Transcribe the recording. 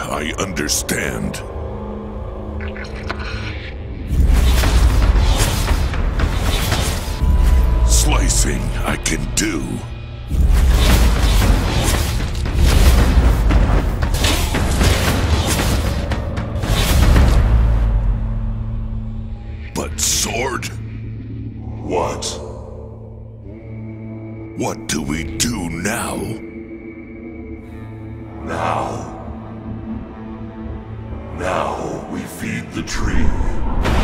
I understand. Slicing I can do. But sword? What? What do we do now? Now we feed the tree.